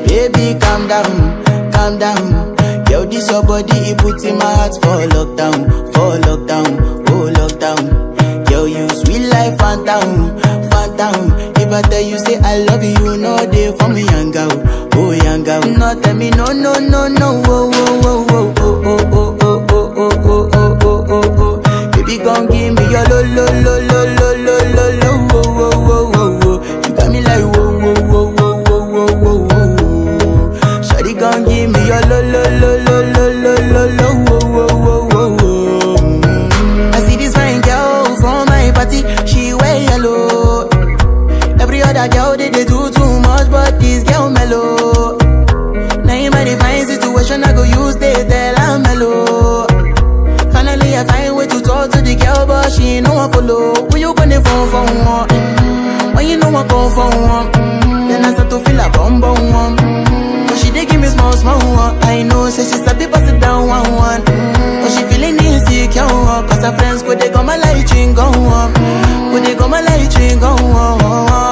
Baby, calm down, calm down. Yo, this your body, it puts in my heart for lockdown, oh lockdown. Yo, you sweet life, phantom, phantom. If I tell you say I love you, you know they for me, young girl, oh young girl. No, tell me no, no, no, no, oh, oh, oh, oh, oh, oh, oh, oh, oh, oh, oh, oh, oh, oh. Baby, gon' give me your lo, lo, lo, lo, lo, lo, lo, lo, oh, oh, oh, oh, oh. You got me like whoa, whoa, whoa, whoa, whoa, whoa, whoa, whoa. Shawty gon' give me your lo, lo, lo, lo, lo, lo, lo, lo, oh, oh, oh, oh, oh. I see this fine girl from my party, she wear yellow. Every other girl they do too much, but this girl mellow. Now in my divine situation, I go use they tell I'm mellow. Finally I find way to talk to the girl, but she ain't no one follow. Who you gonna phone for one? When you know I go for one, then I start to feel a bum bum one. But she dey give me small small one. I know say she's a bit pass it down one one. But she feeling insecure, cause her friends go they go my light ring go on, go they go my light ring go on.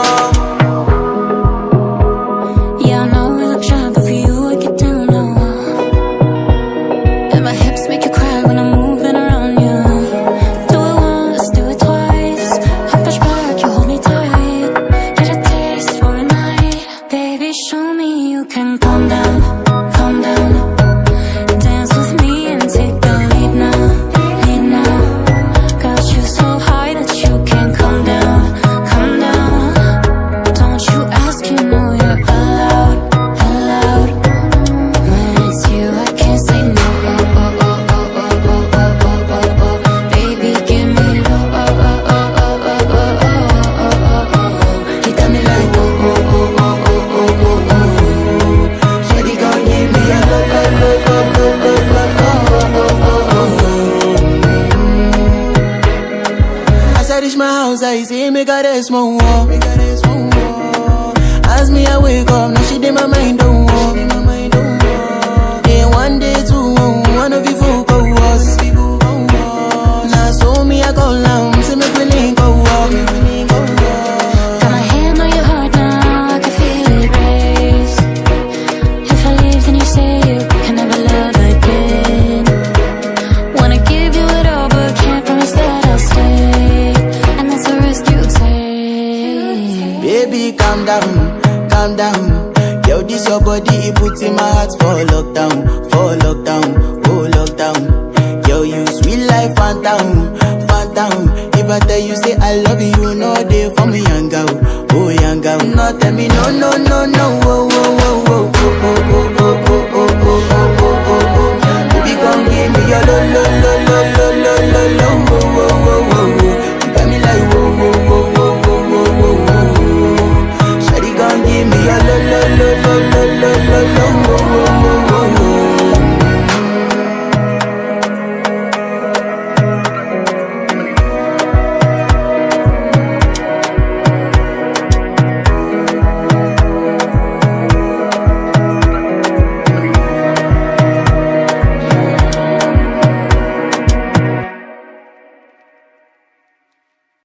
Yeah, I know we look shy, but for you I get down low. And my hips make you cry when I'm moving around you. Do it once, do it twice. I push back, you hold me tight. Get a taste for a night. Baby, show me you can calm down, calm down. Dance with me and take the lead now, lead now. Got you so high that you can't come down, come down. Don't you ask, you know you're allowed, allowed. When it's you, I can't say no. Oh, oh, oh, oh, oh, oh, oh, oh, oh, oh. Baby, give me low. Oh, oh, oh, oh, oh, oh, oh, oh, oh, oh. You got me like oh, oh, oh, oh, oh, oh, oh, oh. Shawty gon' give me a low, low, low, low, low, low, low, oh, oh, oh, oh. As I reach my house, I see me got a small wall. As me I wake up, now she did my mind don't walk. Day one, day two, one of you folk go was. Now so me I go down, see me willing go walk. Got my hand on your heart now, I can feel it race. If I leave, then you say you can never love again. Wanna give you it all, but can't promise that I'll stay. And that's a risk you take. Baby, calm down, calm down. Yo, this your body, it puts in my heart for lockdown, oh lockdown. Yo, you sweet life, phantom, phantom. If I tell you say I love you, you know they for me, young girl, oh young girl. No, tell me no, no, no.